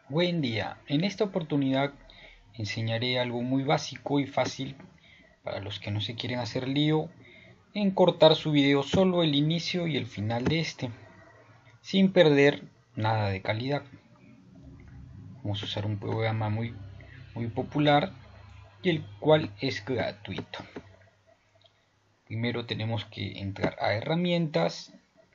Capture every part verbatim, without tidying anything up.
Buen día, en esta oportunidad enseñaré algo muy básico y fácil para los que no se quieren hacer lío en cortar su video solo el inicio y el final de este, sin perder nada de calidad. Vamos a usar un programa muy, muy popular y el cual es gratuito. Primero tenemos que entrar a herramientas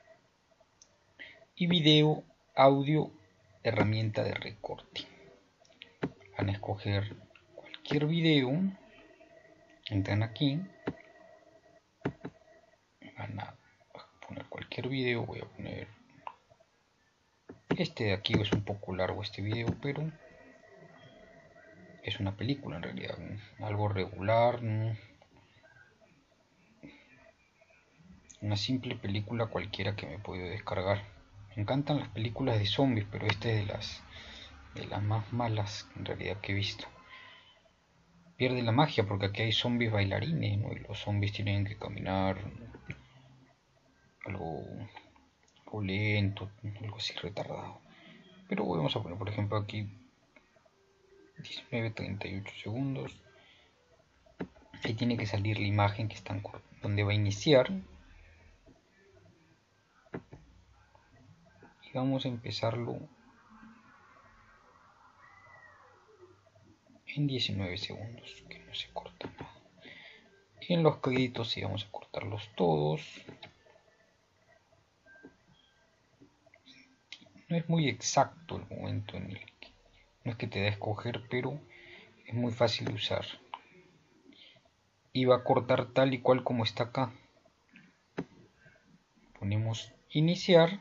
y video, audio, herramienta de recorte. Van a escoger cualquier video, entran aquí, van a poner cualquier video, voy a poner este de aquí. Es un poco largo este video, pero es una película en realidad, algo regular, una simple película cualquiera que me he podido descargar. Me encantan las películas de zombies, pero esta es de las de las más malas en realidad que he visto. Pierde la magia porque aquí hay zombies bailarines, ¿no? Y los zombies tienen que caminar algo, algo lento, algo así retardado. Pero vamos a poner por ejemplo aquí diecinueve treinta y ocho segundos. Ahí tiene que salir la imagen que está donde va a iniciar. Y vamos a empezarlo en diecinueve segundos, que no se corta nada. Y en los créditos sí vamos a cortarlos todos. No es muy exacto el momento en el que, no es que te da a escoger, pero es muy fácil de usar. Y va a cortar tal y cual como está acá. Ponemos iniciar.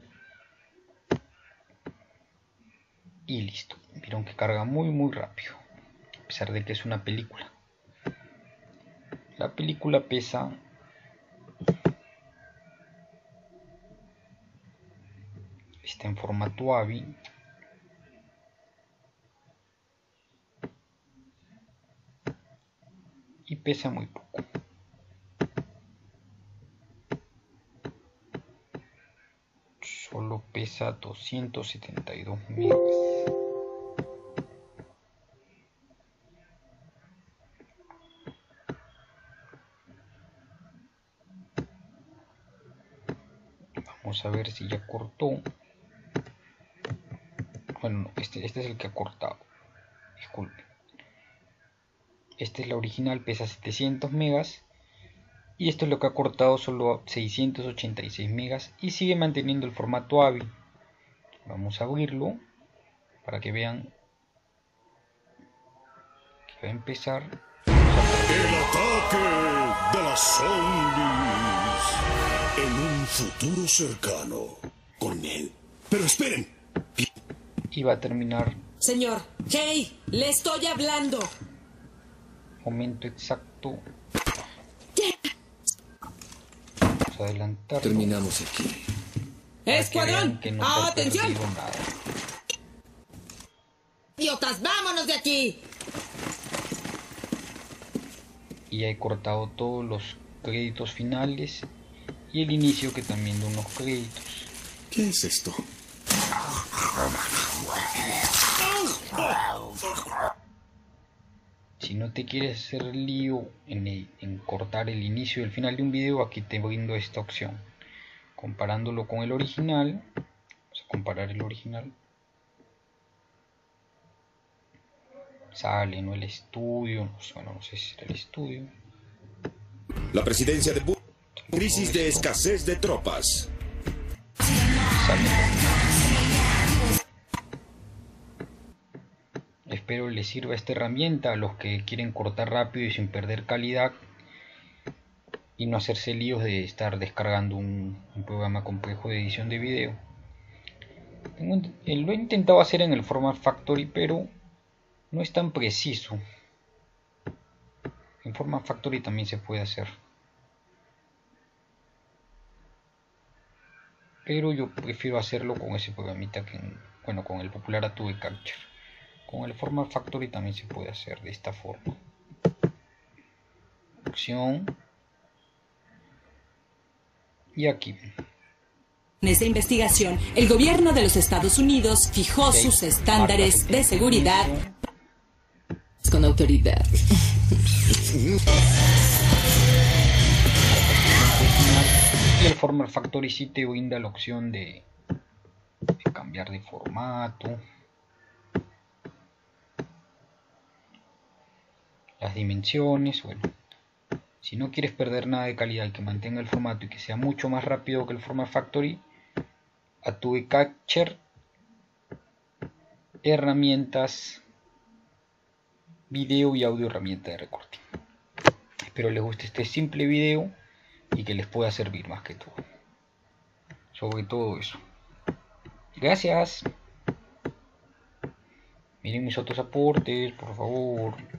Y listo. Vieron que carga muy muy rápido. A pesar de que es una película. La película pesa está en formato A V I y pesa muy poco. Solo pesa doscientos setenta y dos megas. Vamos a ver si ya cortó. Bueno, este, este es el que ha cortado. Disculpe. Esta es la original, pesa setecientos megas. Y esto es lo que ha cortado, solo seiscientos ochenta y seis megas. Y sigue manteniendo el formato A V I. Vamos a abrirlo para que vean que va a empezar. El ataque de las zombies en un futuro cercano con él. Pero esperen. Y va a terminar. Señor, hey, le estoy hablando. Momento exacto. Vamos a adelantarlo. Terminamos aquí. Escuadrón, que no atención. Nada. Idiotas, vámonos de aquí. Y he cortado todos los créditos finales y el inicio, que también de unos créditos. ¿Qué es esto? Si no te quieres hacer lío en, el, en cortar el inicio y el final de un video, aquí te brindo esta opción. Comparándolo con el original, vamos a comparar el original. Sale, ¿no? El estudio, no sé, bueno, no sé si era el estudio. La presidencia de Bush. Crisis de escasez de tropas. Sale. Espero les sirva esta herramienta a los que quieren cortar rápido y sin perder calidad y no hacerse líos de estar descargando un, un programa complejo de edición de video. Tengo, lo he intentado hacer en el Format Factory, pero no es tan preciso. En Format Factory también se puede hacer, pero yo prefiero hacerlo con ese programita que, bueno, con el popular Adobe Capture. Con el Format Factory también se puede hacer de esta forma. Opción. Y aquí. En esta investigación, el gobierno de los Estados Unidos fijó Ok, sus estándares marca de el seguridad inicio. con autoridad. Y el Format Factory sí te brinda la opción de, de cambiar de formato, las dimensiones. Bueno, si no quieres perder nada de calidad y que mantenga el formato y que sea mucho más rápido que el Format Factory, Adobe Capture, herramientas, video y audio, herramienta de recorte. Espero les guste este simple video y que les pueda servir más que todo. Sobre todo eso. Gracias. Miren mis otros aportes, por favor.